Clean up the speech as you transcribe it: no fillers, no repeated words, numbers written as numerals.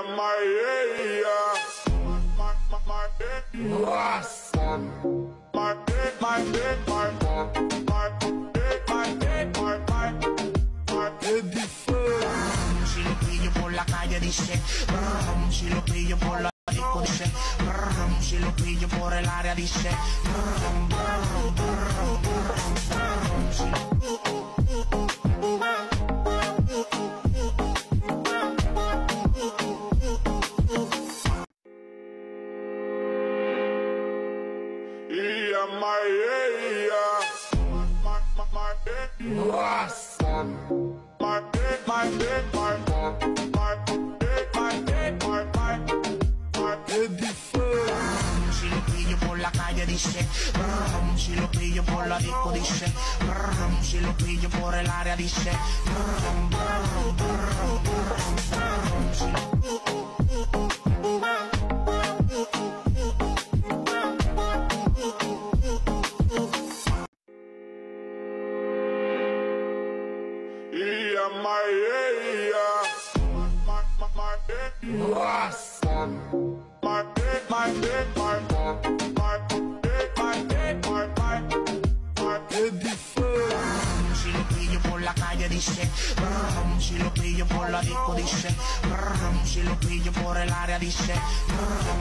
Si lo pillo por la calle dice, si lo pillo por la disco dice, si lo pillo por el área dice, si lo pillo por la calle dice, si lo pillo por la disco dice, si lo pillo por el área dice, si lo pillo por la calle dice, si lo pillo por la disco dice, si lo pillo por el área dice.